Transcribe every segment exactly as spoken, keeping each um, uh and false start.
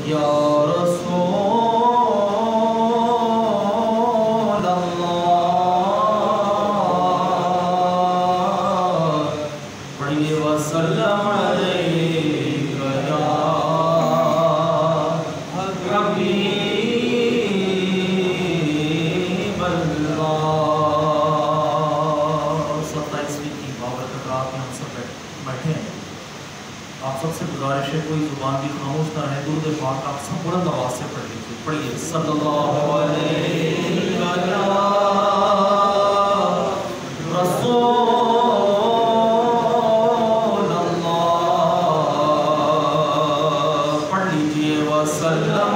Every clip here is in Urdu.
یا رسول اللہ پڑھیے وسلم علیک یا حبیب اللہ۔ ستائیسویں کی بابرکت رات میں ہم سب بیٹھے ہیں، آپ سب سے گزارش ہے کوئی زبان بھی خاموش نہ رہے، درود پاک آپ سب بلند آواز سے پڑھ لیجیے۔ پڑھیے صلی اللہ علیہ رسول اللہ، پڑھ لیجیے وسلم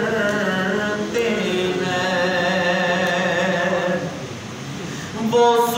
وہ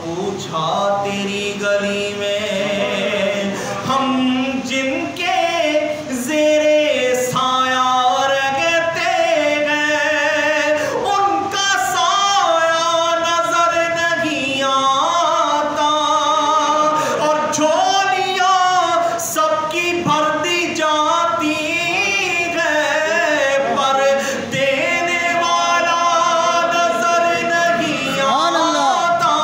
پوچھا تیری گلی میں ہم جن کے زیرے سایہ رہتے ہیں ان کا سایہ نظر نہیں آتا اور جھولیاں سب کی بھر دی جاتی ہے پر دینے والا نظر نہیں آتا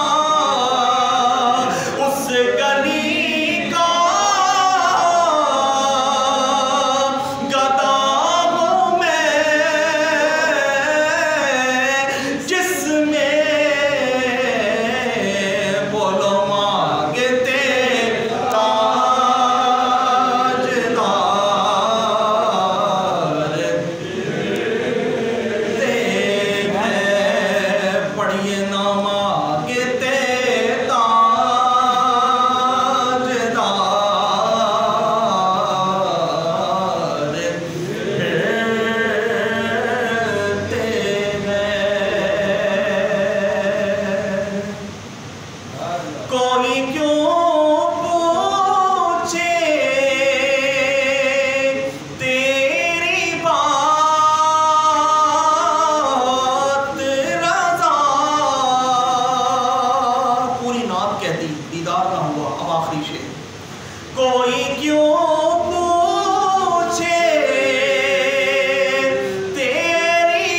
اس گلی کا گدا ہوں میں جس میں بولو مانگتے تاجدار پڑھیے نہ مانگتے تاجدار پھرتے ہیں کوئی کیوں پوچھے تیری بات رضا پوری نعت کہتی دیدار نہ ہوا اب آخری شعر کوئی کیوں پوچھے تیری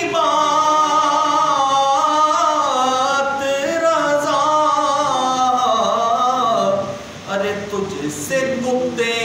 بات رضا ارے تجھ سے گپتے